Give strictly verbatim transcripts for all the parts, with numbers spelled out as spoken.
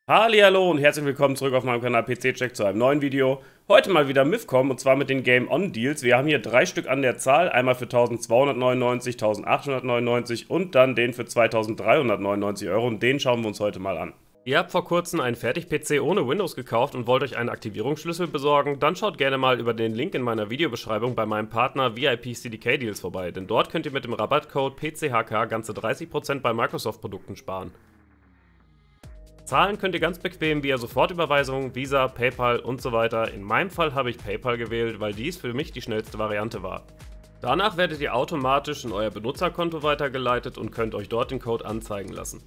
Hallihallo und herzlich willkommen zurück auf meinem Kanal P C-Check zu einem neuen Video. Heute mal wieder MIFCOM und zwar mit den Game-On-Deals. Wir haben hier drei Stück an der Zahl, einmal für eintausendzweihundertneunundneunzig, eintausendachthundertneunundneunzig und dann den für zweitausenddreihundertneunundneunzig Euro und den schauen wir uns heute mal an. Ihr habt vor kurzem einen Fertig-P C ohne Windows gekauft und wollt euch einen Aktivierungsschlüssel besorgen, dann schaut gerne mal über den Link in meiner Videobeschreibung bei meinem Partner V I P C D K Deals vorbei, denn dort könnt ihr mit dem Rabattcode P C H K ganze dreißig Prozent bei Microsoft-Produkten sparen. Zahlen könnt ihr ganz bequem via Sofortüberweisung, Visa, PayPal und so weiter. In meinem Fall habe ich PayPal gewählt, weil dies für mich die schnellste Variante war. Danach werdet ihr automatisch in euer Benutzerkonto weitergeleitet und könnt euch dort den Code anzeigen lassen.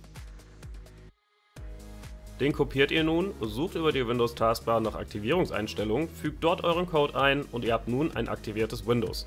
Den kopiert ihr nun, sucht über die Windows-Taskbar nach Aktivierungseinstellungen, fügt dort euren Code ein und ihr habt nun ein aktiviertes Windows.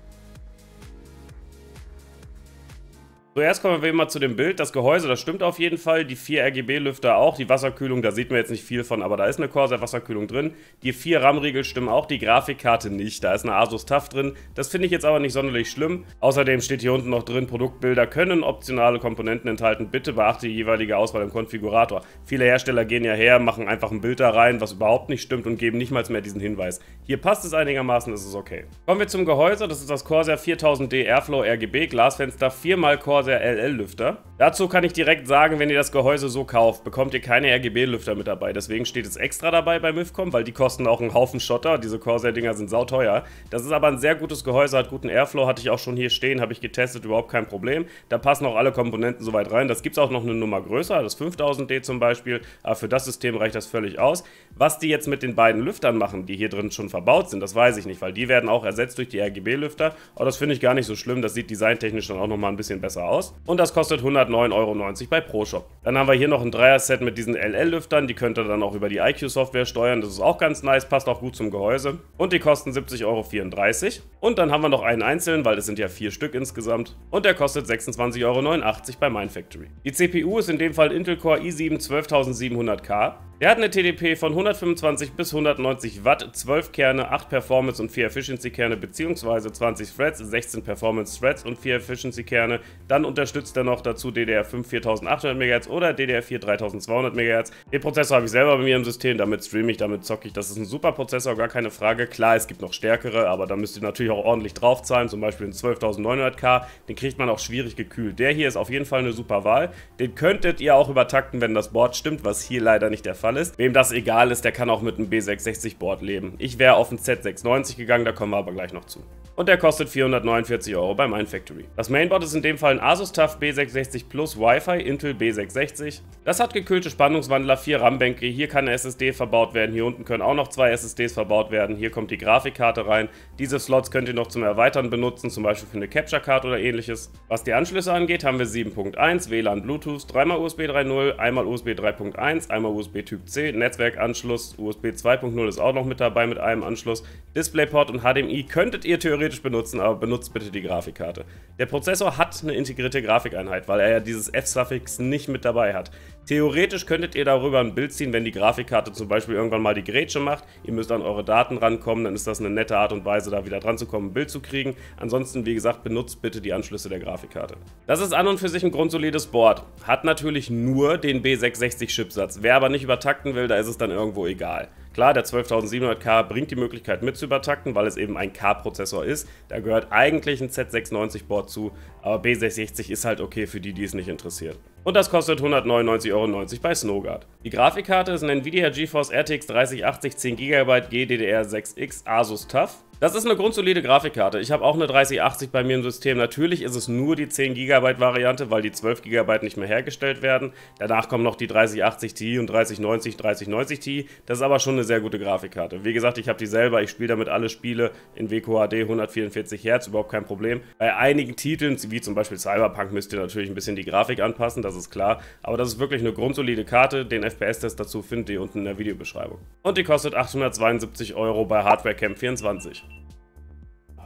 Zuerst kommen wir mal zu dem Bild. Das Gehäuse, das stimmt auf jeden Fall. Die vier R G B-Lüfter auch. Die Wasserkühlung, da sieht man jetzt nicht viel von, aber da ist eine Corsair-Wasserkühlung drin. Die vier RAM-Riegel stimmen auch, die Grafikkarte nicht. Da ist eine Asus TUF drin. Das finde ich jetzt aber nicht sonderlich schlimm. Außerdem steht hier unten noch drin, Produktbilder können optionale Komponenten enthalten. Bitte beachte die jeweilige Auswahl im Konfigurator. Viele Hersteller gehen ja her, machen einfach ein Bild da rein, was überhaupt nicht stimmt und geben nicht mal mehr diesen Hinweis. Hier passt es einigermaßen, das ist okay. Kommen wir zum Gehäuse. Das ist das Corsair viertausend D Airflow R G B Glasfenster, vier mal Corsair L L-Lüfter. Dazu kann ich direkt sagen, wenn ihr das Gehäuse so kauft, bekommt ihr keine R G B-Lüfter mit dabei. Deswegen steht es extra dabei bei MIFCOM, weil die kosten auch einen Haufen Schotter. Diese Corsair-Dinger sind sauteuer. Das ist aber ein sehr gutes Gehäuse, hat guten Airflow, hatte ich auch schon hier stehen, habe ich getestet, überhaupt kein Problem. Da passen auch alle Komponenten soweit rein. Das gibt es auch noch eine Nummer größer, das fünftausend D zum Beispiel, aber für das System reicht das völlig aus. Was die jetzt mit den beiden Lüftern machen, die hier drin schon verbaut sind, das weiß ich nicht, weil die werden auch ersetzt durch die R G B-Lüfter. Aber das finde ich gar nicht so schlimm, das sieht designtechnisch dann auch nochmal ein bisschen besser aus. Und das kostet hundertneun Euro neunzig bei ProShop. Dann haben wir hier noch ein Dreier-Set mit diesen L L-Lüftern, die könnt ihr dann auch über die I Q-Software steuern, das ist auch ganz nice, passt auch gut zum Gehäuse. Und die kosten siebzig Euro vierunddreißig. Und dann haben wir noch einen einzelnen, weil es sind ja vier Stück insgesamt. Und der kostet sechsundzwanzig Euro neunundachtzig bei Mindfactory. Die C P U ist in dem Fall Intel Core i sieben zwölftausendsiebenhundert K. Der hat eine T D P von hundertfünfundzwanzig bis hundertneunzig Watt, zwölf Kerne, acht Performance und vier Efficiency Kerne bzw. zwanzig Threads, sechzehn Performance Threads und vier Efficiency Kerne. Dann unterstützt er noch dazu D D R fünf viertausendachthundert Megahertz oder D D R vier dreitausendzweihundert Megahertz. Den Prozessor habe ich selber bei mir im System, damit streame ich, damit zocke ich. Das ist ein super Prozessor, gar keine Frage. Klar, es gibt noch stärkere, aber da müsst ihr natürlich auch ordentlich draufzahlen, zum Beispiel den zwölftausendneunhundert K. Den kriegt man auch schwierig gekühlt. Der hier ist auf jeden Fall eine super Wahl. Den könntet ihr auch übertakten, wenn das Board stimmt, was hier leider nicht der Fall ist. Wem das egal ist, der kann auch mit einem B sechshundertsechzig Board leben. Ich wäre auf ein Z sechshundertneunzig gegangen, da kommen wir aber gleich noch zu. Und der kostet vierhundertneunundvierzig Euro bei Mindfactory. Das Mainboard ist in dem Fall ein Asus TUF B sechshundertsechzig Plus Wi-Fi Intel B sechshundertsechzig. Das hat gekühlte Spannungswandler, vier RAM-Bänke, hier kann eine S S D verbaut werden, hier unten können auch noch zwei S S Ds verbaut werden, hier kommt die Grafikkarte rein. Diese Slots könnt ihr noch zum Erweitern benutzen, zum Beispiel für eine Capture Card oder ähnliches. Was die Anschlüsse angeht, haben wir sieben Punkt eins, W L A N Bluetooth, dreimal U S B drei Punkt null, einmal U S B drei Punkt eins, einmal U S B Typ C, Netzwerkanschluss, U S B zwei Punkt null ist auch noch mit dabei mit einem Anschluss, DisplayPort und H D M I könntet ihr theoretisch benutzen, aber benutzt bitte die Grafikkarte. Der Prozessor hat eine integrierte Grafikeinheit, weil er ja dieses F-Suffix nicht mit dabei hat. Theoretisch könntet ihr darüber ein Bild ziehen, wenn die Grafikkarte zum Beispiel irgendwann mal die Grätsche macht. Ihr müsst an eure Daten rankommen, dann ist das eine nette Art und Weise, da wieder dran zu kommen, ein Bild zu kriegen. Ansonsten, wie gesagt, benutzt bitte die Anschlüsse der Grafikkarte. Das ist an und für sich ein grundsolides Board. Hat natürlich nur den B sechshundertsechzig Chipsatz. Wer aber nicht übertakten will, da ist es dann irgendwo egal. Klar, der zwölftausendsiebenhundert K bringt die Möglichkeit mit zu übertakten, weil es eben ein K-Prozessor ist. Da gehört eigentlich ein Z sechsundneunzig Board zu, aber B sechshundertsechzig ist halt okay für die, die es nicht interessiert. Und das kostet hundertneunundneunzig Euro neunzig bei Snowguard. Die Grafikkarte ist eine Nvidia GeForce R T X dreißig achtzig zehn Gigabyte G D D R sechs X Asus TUF. Das ist eine grundsolide Grafikkarte. Ich habe auch eine dreißig achtzig bei mir im System. Natürlich ist es nur die zehn Gigabyte Variante, weil die zwölf Gigabyte nicht mehr hergestellt werden. Danach kommen noch die dreißig achtzig Ti und dreißig neunzig, dreißig neunzig Ti. Das ist aber schon eine sehr gute Grafikkarte. Wie gesagt, ich habe die selber. Ich spiele damit alle Spiele in W Q H D hundertvierundvierzig Hertz, überhaupt kein Problem. Bei einigen Titeln, wie zum Beispiel Cyberpunk, müsst ihr natürlich ein bisschen die Grafik anpassen, das ist klar. Aber das ist wirklich eine grundsolide Karte. Den F P S-Test dazu findet ihr unten in der Videobeschreibung. Und die kostet achthundertzweiundsiebzig Euro bei Hardwarecamp vierundzwanzig.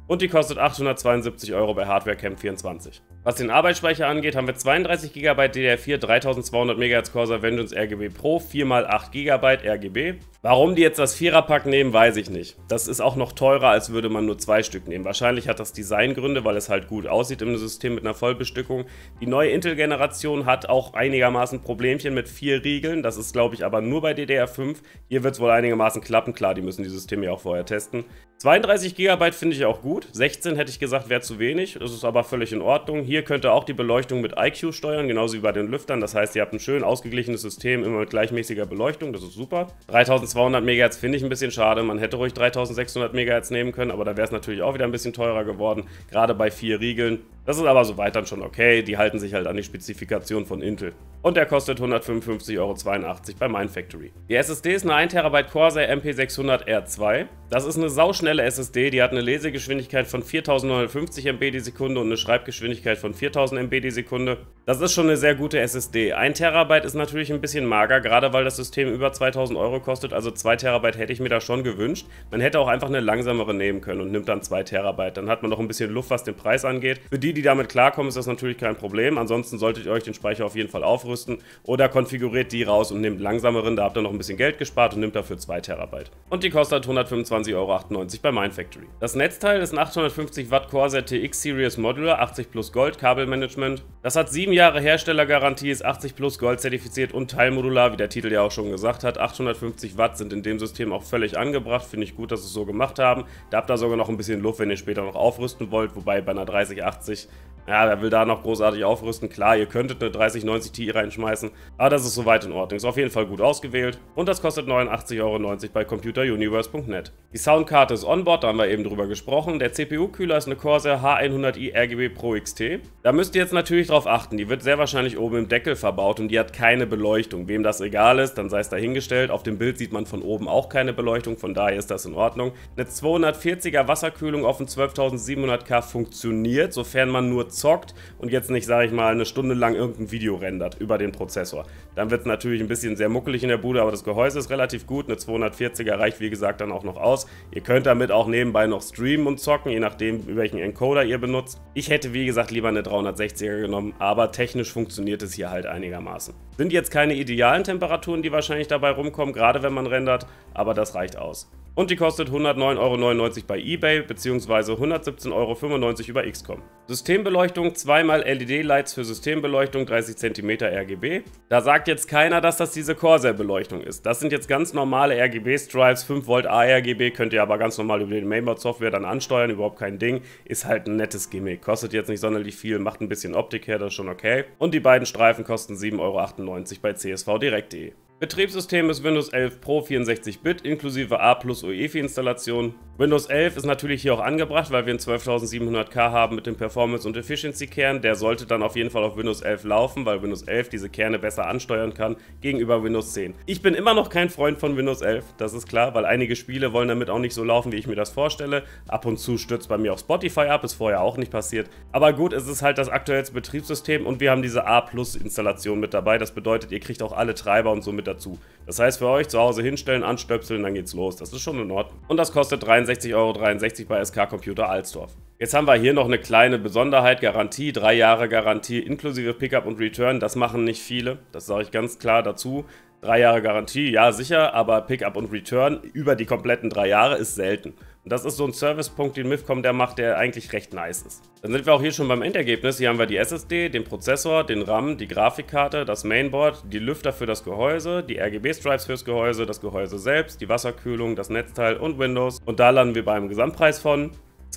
Und die kostet achthundertzweiundsiebzig Euro bei Hardware Camp vierundzwanzig. Was den Arbeitsspeicher angeht, haben wir zweiunddreißig Gigabyte D D R vier, dreitausendzweihundert Megahertz Corsair Vengeance R G B Pro, vier mal acht Gigabyte R G B. Warum die jetzt das Vierer-Pack nehmen, weiß ich nicht. Das ist auch noch teurer, als würde man nur zwei Stück nehmen. Wahrscheinlich hat das Designgründe, weil es halt gut aussieht im System mit einer Vollbestückung. Die neue Intel-Generation hat auch einigermaßen Problemchen mit vier Riegeln. Das ist, glaube ich, aber nur bei D D R fünf. Hier wird es wohl einigermaßen klappen. Klar, die müssen die Systeme ja auch vorher testen. zweiunddreißig Gigabyte finde ich auch gut. sechzehn hätte ich gesagt, wäre zu wenig. Das ist aber völlig in Ordnung. Hier könnt ihr auch die Beleuchtung mit I Q steuern, genauso wie bei den Lüftern. Das heißt, ihr habt ein schön ausgeglichenes System, immer mit gleichmäßiger Beleuchtung. Das ist super. dreitausendzweihundert Megahertz finde ich ein bisschen schade. Man hätte ruhig dreitausendsechshundert Megahertz nehmen können, aber da wäre es natürlich auch wieder ein bisschen teurer geworden. Gerade bei vier Riegeln. Das ist aber soweit dann schon okay. Die halten sich halt an die Spezifikation von Intel. Und der kostet hundertfünfundfünfzig Euro zweiundachtzig bei Mindfactory. Die S S D ist eine ein Terabyte Corsair M P sechshundert R zwei. Das ist eine sauschnelle S S D, die hat eine Lesegeschwindigkeit von viertausendneunhundertfünfzig Megabyte die Sekunde und eine Schreibgeschwindigkeit von viertausend Megabyte die Sekunde. Das ist schon eine sehr gute S S D. ein Terabyte ist natürlich ein bisschen mager, gerade weil das System über zweitausend Euro kostet, also zwei Terabyte hätte ich mir da schon gewünscht. Man hätte auch einfach eine langsamere nehmen können und nimmt dann zwei Terabyte. Dann hat man noch ein bisschen Luft, was den Preis angeht. Für die, die damit klarkommen, ist das natürlich kein Problem. Ansonsten solltet ihr euch den Speicher auf jeden Fall aufrüsten oder konfiguriert die raus und nehmt langsameren, da habt ihr noch ein bisschen Geld gespart und nimmt dafür zwei Terabyte. Und die kostet hundertfünfundzwanzig Euro achtundneunzig bei Mindfactory. Das Netzteil ist ein achthundertfünfzig Watt Corsair T X Series Modular, achtzig plus Gold Kabelmanagement. Das hat sieben Jahre Herstellergarantie, ist achtzig plus Gold zertifiziert und teilmodular, wie der Titel ja auch schon gesagt hat. achthundertfünfzig Watt sind in dem System auch völlig angebracht, finde ich gut, dass sie es so gemacht haben. Da habt ihr sogar noch ein bisschen Luft, wenn ihr später noch aufrüsten wollt, wobei bei einer dreißig achtzig, ja, wer will da noch großartig aufrüsten? Klar, ihr könntet eine dreißig neunzig Ti reinschmeißen, aber das ist soweit in Ordnung. Ist auf jeden Fall gut ausgewählt und das kostet neunundachtzig Euro neunzig bei computer universe punkt net. Die Soundkarte ist onboard, da haben wir eben drüber gesprochen. Der C P U-Kühler ist eine Corsair H hundert i R G B Pro X T. Da müsst ihr jetzt natürlich drauf achten, die wird sehr wahrscheinlich oben im Deckel verbaut und die hat keine Beleuchtung. Wem das egal ist, dann sei es dahingestellt. Auf dem Bild sieht man von oben auch keine Beleuchtung, von daher ist das in Ordnung. Eine zweihundertvierziger Wasserkühlung auf dem zwölftausendsiebenhundert K funktioniert, sofern man nur zockt und jetzt nicht, sage ich mal, eine Stunde lang irgendein Video rendert über den Prozessor. Dann wird es natürlich ein bisschen sehr muckelig in der Bude, aber das Gehäuse ist relativ gut. Eine zweihundertvierziger reicht, wie gesagt, dann auch noch aus. Ihr könnt damit auch nebenbei noch streamen und zocken, je nachdem, welchen Encoder ihr benutzt. Ich hätte, wie gesagt, lieber eine dreihundertsechziger genommen, aber technisch funktioniert es hier halt einigermaßen. Sind jetzt keine idealen Temperaturen, die wahrscheinlich dabei rumkommen, gerade wenn man rendert, aber das reicht aus. Und die kostet hundertneun Euro neunundneunzig bei eBay bzw. hundertsiebzehn Euro fünfundneunzig über X COM. Systembeleuchtung, zweimal L E D-Lights für Systembeleuchtung, dreißig Zentimeter R G B. Da sagt jetzt keiner, dass das diese Corsair-Beleuchtung ist. Das sind jetzt ganz normale R G B-Stripes, fünf Volt A R G B, könnt ihr aber ganz normal über die Mainboard-Software dann ansteuern, überhaupt kein Ding. Ist halt ein nettes Gimmick, kostet jetzt nicht sonderlich viel, macht ein bisschen Optik her, das ist schon okay. Und die beiden Streifen kosten sieben Euro achtundneunzig bei c s v direkt punkt de. Betriebssystem ist Windows elf Pro vierundsechzig Bit inklusive A plus U E F I-Installation. Windows elf ist natürlich hier auch angebracht, weil wir einen zwölftausendsiebenhundert K haben mit dem Performance- und Efficiency-Kern. Der sollte dann auf jeden Fall auf Windows elf laufen, weil Windows elf diese Kerne besser ansteuern kann gegenüber Windows zehn. Ich bin immer noch kein Freund von Windows elf, das ist klar, weil einige Spiele wollen damit auch nicht so laufen, wie ich mir das vorstelle. Ab und zu stürzt bei mir auch Spotify ab, ist vorher auch nicht passiert. Aber gut, es ist halt das aktuellste Betriebssystem und wir haben diese A plus Installation mit dabei. Das bedeutet, ihr kriegt auch alle Treiber und so mit dazu. Das heißt, für euch zu Hause hinstellen, anstöpseln, dann geht's los. Das ist schon in Ordnung. Und das kostet dreiundsechzig Euro dreiundsechzig bei S K Computer Alsdorf. Jetzt haben wir hier noch eine kleine Besonderheit, Garantie, drei Jahre Garantie inklusive Pickup und Return. Das machen nicht viele, das sage ich ganz klar dazu. Drei Jahre Garantie, ja sicher, aber Pickup und Return über die kompletten drei Jahre ist selten. Und das ist so ein Servicepunkt, den Mifcom der macht, der eigentlich recht nice ist. Dann sind wir auch hier schon beim Endergebnis. Hier haben wir die S S D, den Prozessor, den RAM, die Grafikkarte, das Mainboard, die Lüfter für das Gehäuse, die R G B-Stripes fürs Gehäuse, das Gehäuse selbst, die Wasserkühlung, das Netzteil und Windows. Und da landen wir beim Gesamtpreis von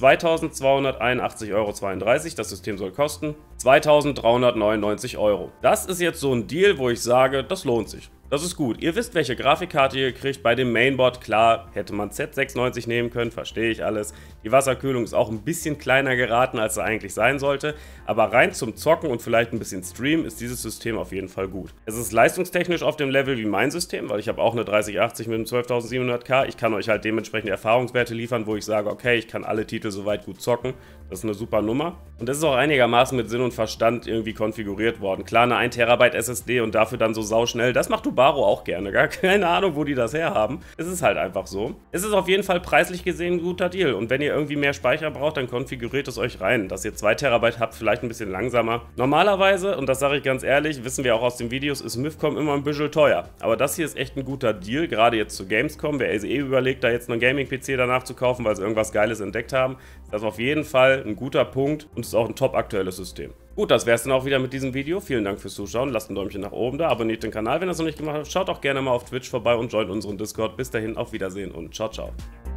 zweitausendzweihunderteinundachtzig Euro zweiunddreißig, das System soll kosten zweitausenddreihundertneunundneunzig Euro. Das ist jetzt so ein Deal, wo ich sage, das lohnt sich. Das ist gut. Ihr wisst, welche Grafikkarte ihr kriegt. Bei dem Mainboard, klar, hätte man Z sechsundneunzig nehmen können, verstehe ich alles. Die Wasserkühlung ist auch ein bisschen kleiner geraten, als sie eigentlich sein sollte. Aber rein zum Zocken und vielleicht ein bisschen Streamen ist dieses System auf jeden Fall gut. Es ist leistungstechnisch auf dem Level wie mein System, weil ich habe auch eine dreißig achtzig mit einem zwölftausendsiebenhundert K. Ich kann euch halt dementsprechend Erfahrungswerte liefern, wo ich sage, okay, ich kann alle Titel soweit gut zocken. Das ist eine super Nummer. Und das ist auch einigermaßen mit Sinn und Verstand irgendwie konfiguriert worden. Klar, eine ein Terabyte S S D und dafür dann so sauschnell, das macht du Subaru auch gerne. Gar keine Ahnung, wo die das herhaben. Es ist halt einfach so. Es ist auf jeden Fall preislich gesehen ein guter Deal. Und wenn ihr irgendwie mehr Speicher braucht, dann konfiguriert es euch rein. Dass ihr zwei Terabyte habt, vielleicht ein bisschen langsamer. Normalerweise, und das sage ich ganz ehrlich, wissen wir auch aus den Videos, ist MIFCOM immer ein bisschen teuer. Aber das hier ist echt ein guter Deal, gerade jetzt zu Gamescom. Wer eh überlegt, da jetzt einen Gaming-P C danach zu kaufen, weil sie irgendwas Geiles entdeckt haben, ist das auf jeden Fall ein guter Punkt und ist auch ein top aktuelles System. Gut, das wäre es dann auch wieder mit diesem Video. Vielen Dank fürs Zuschauen. Lasst ein Däumchen nach oben da, abonniert den Kanal, wenn ihr es noch nicht gemacht habt. Schaut auch gerne mal auf Twitch vorbei und joint unseren Discord. Bis dahin, auf Wiedersehen und ciao, ciao.